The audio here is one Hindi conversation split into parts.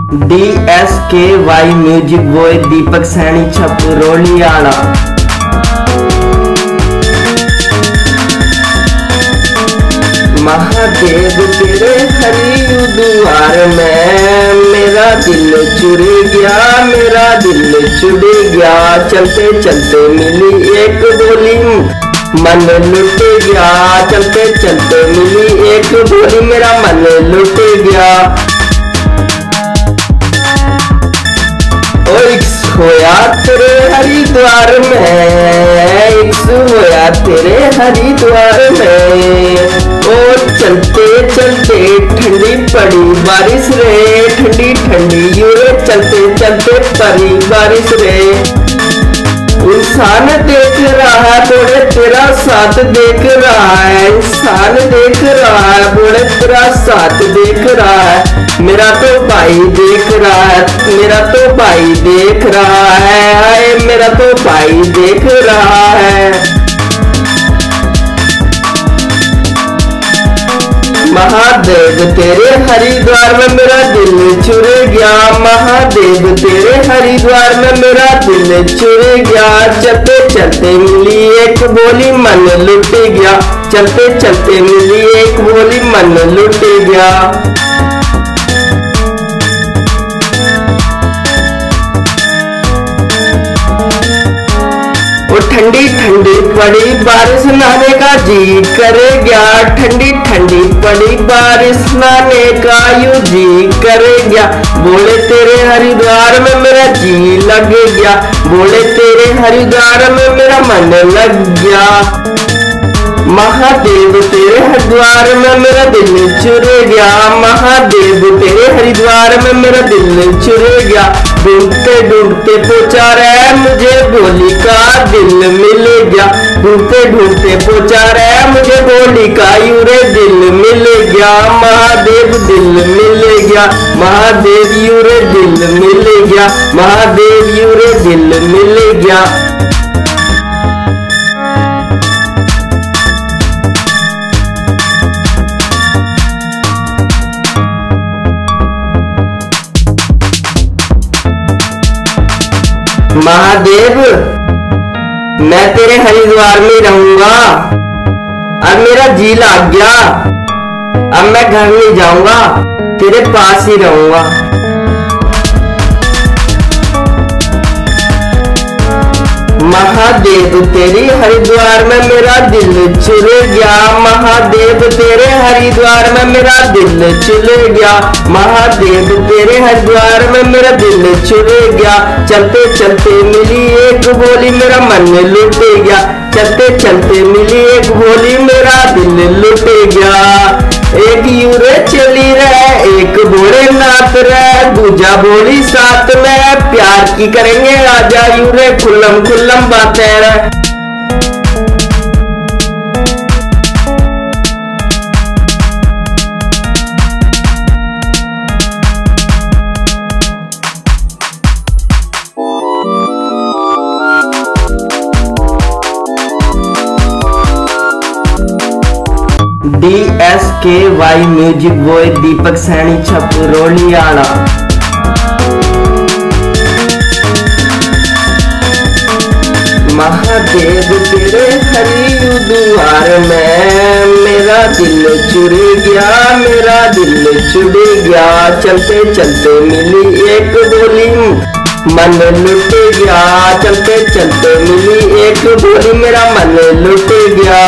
DSKY music boy Deepak Saini छपरोलियाला। महादेव तेरे हरी द्वार में मेरा दिल चुर गया, मेरा दिल चुड़ गया। चलते चलते मिली एक बोली मन लुट गया, चलते चलते मिली एक बोली मेरा मन लुट गया। होया तेरे हरिद्वार में, होया तेरे हरिद्वार में। और चलते चलते ठंडी पड़ी बारिश रे, ठंडी ठंडी यूरे चलते चलते पड़ी बारिश रे। इंसान देख रहा है बोले तेरा साथ देख रहा है, इंसान देख रहा है बोले तेरा साथ देख रहा है। मेरा तो भाई देख रहा है, मेरा तो भाई देख रहा है, हाय मेरा तो भाई देख रहा है। महादेव तेरे हरिद्वार में मेरा दिल चुर गया, महादेव तेरे हरिद्वार में मेरा दिल चुर गया। चलते चलते मिली एक बोली मन लुट गया, चलते चलते मिली एक बोली मन लुट गया। ठंडी ठंडी पड़ी बारिश नहाने का जी करे गया, ठंडी ठंडी पड़ी बारिश नहाने का यू जी करे गया। बोले तेरे हरिद्वार में मेरा जी लग गया, बोले तेरे हरिद्वार में मेरा मन लग गया। महादेव तेरे हरिद्वार में मेरा दिल चुर गया, महादेव तेरे हरिद्वार में मेरा दिल चुर गया। ढूंढते ढूंढते पहुंचा रहा मुझे भोली का दिल मिल गया, ढूंढते ढूंढते पहुंचा रहा मुझे भोली का यूरे दिल मिल गया। महादेव दिल मिल गया, महादेव यूरे दिल मिल गया, महादेव यूरे दिल मिल गया। महादेव मैं तेरे हरिद्वार में रहूंगा, अब मेरा जी लग गया, अब मैं घर नहीं जाऊंगा, तेरे पास ही रहूंगा। महादेव तेरी हरिद्वार में मेरा दिल चुर गया, महादेव तेरे हरिद्वार में मेरा दिल चुर गया, महादेव तेरे हरिद्वार में मेरा दिल चुर गया। चलते चलते मिली एक बोली मेरा मन लुट गया, चलते चलते मिली एक बोली मेरा दिल लुट गया। एक यूरे चली रहे एक बोले नात रहे, दूजा बोली साथ में प्यार की करेंगे आजा यूरे खुल्लम खुल्लम बातें रहे। DSKY music boy Deepak Saini छपरोलियाला। महादेव तेरे हरी द्वार में मेरा दिल चुर गया, मेरा दिल चुड़ गया। चलते चलते मिली एक बोली मन लुट गया, चलते चलते मिली एक बोली मेरा मन लुट गया।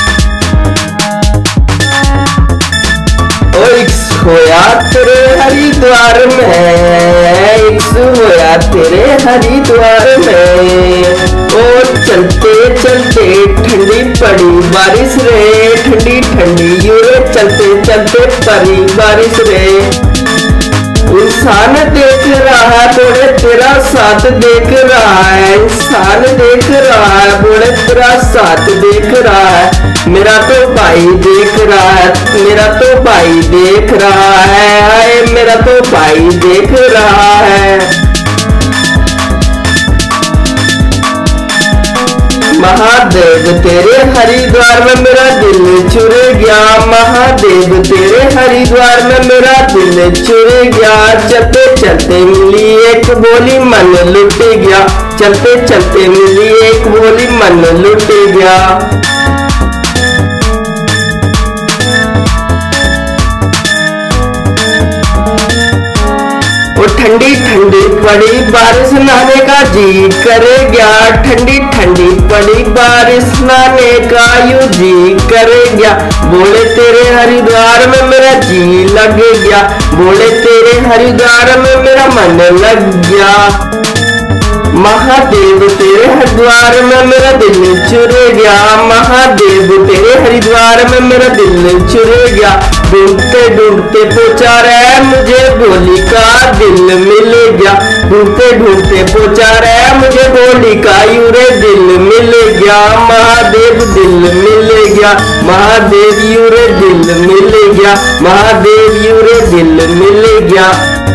होया तेरे हरिद्वार में, होया तेरे हरिद्वार में। और चलते चलते ठंडी पड़ी बारिश रे, ठंडी ठंडी यूरे चलते चलते पड़ी बारिश रे। इंसान देख रहा है बोले तेरा साथ देख रहा है, इंसान देख रहा है बोले तेरा साथ देख रहा है। मेरा तो भाई देख रहा है, मेरा तो भाई देख रहा है, हाय मेरा तो भाई देख रहा है। महादेव तेरे हरिद्वार में मेरा दिल चुर गया, महादेव तेरे हरिद्वार में मेरा दिल चुर गया। चलते चलते मिली एक बोली मन लुट गया, चलते चलते मिली एक बोली मन लुट गया। ठंडी ठंडी पड़ी बारिश नहाने का जी करे गया, ठंडी ठंडी पड़ी बारिश नहाने का यूं जी करे गया। बोले तेरे हरिद्वार में मेरा जी लग गया, बोले तेरे हरिद्वार में मेरा मन लग गया। महादेव तेरे हरिद्वार में मेरा दिल चुर गया, महादेव तेरे हरिद्वार में मेरा दिल चुर गया। ढूंढते ढूंढते पहुंचा रहा मुझे भोली का दिल मिल गया, ढूंढते ढूंढते पहुंचा रहा मुझे भोली का यूरे दिल मिल गया। महादेव दिल मिल गया, महादेव यूरे दिल मिल गया, महादेव यूरे दिल मिल गया।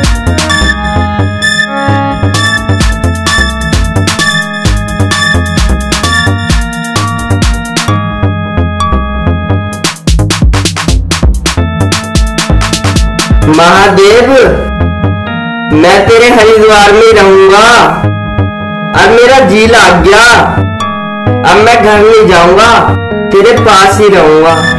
महादेव मैं तेरे हरिद्वार में रहूंगा, अब मेरा जी लग गया, अब मैं घर नहीं जाऊंगा, तेरे पास ही रहूंगा।